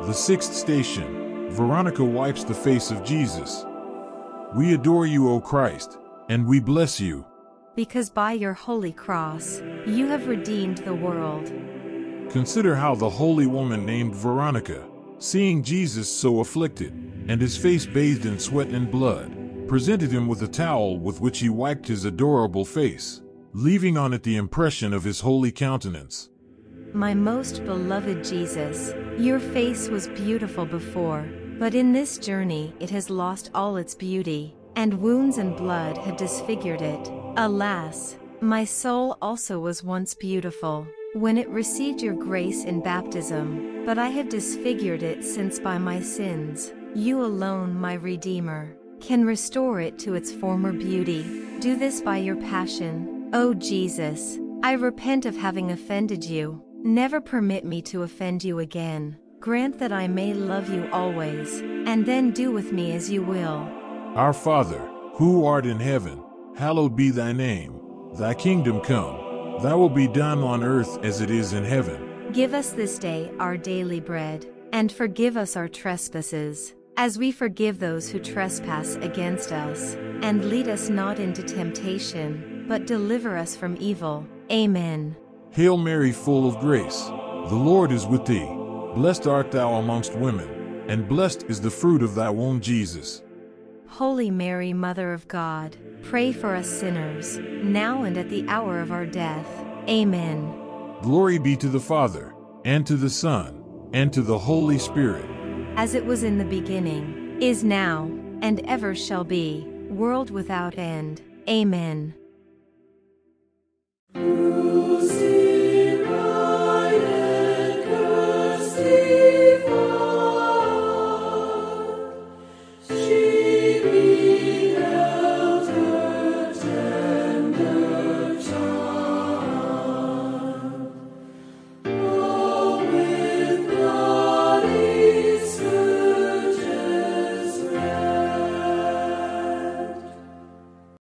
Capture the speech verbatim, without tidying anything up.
The sixth station. Veronica wipes the face of Jesus. We adore you, O Christ, and we bless you, because by your holy cross, you have redeemed the world. Consider how the holy woman named Veronica, seeing Jesus so afflicted, and his face bathed in sweat and blood, presented him with a towel with which he wiped his adorable face, leaving on it the impression of his holy countenance. My most beloved Jesus, your face was beautiful before, but in this journey it has lost all its beauty, and wounds and blood have disfigured it. Alas, my soul also was once beautiful, when it received your grace in baptism, but I have disfigured it since by my sins. You alone, my Redeemer, can restore it to its former beauty. Do this by your passion, O Jesus. I repent of having offended you. Never permit me to offend you again. Grant that I may love you always, and then do with me as you will. Our Father, who art in heaven, hallowed be thy name. Thy kingdom come. Thy will be done on earth as it is in heaven. Give us this day our daily bread, and forgive us our trespasses, as we forgive those who trespass against us. And lead us not into temptation, but deliver us from evil. Amen. Hail Mary, full of grace, the Lord is with thee. Blessed art thou amongst women, and blessed is the fruit of thy womb, Jesus. Holy Mary, Mother of God, pray for us sinners, now and at the hour of our death. Amen. Glory be to the Father, and to the Son, and to the Holy Spirit. As it was in the beginning, is now, and ever shall be, world without end. Amen.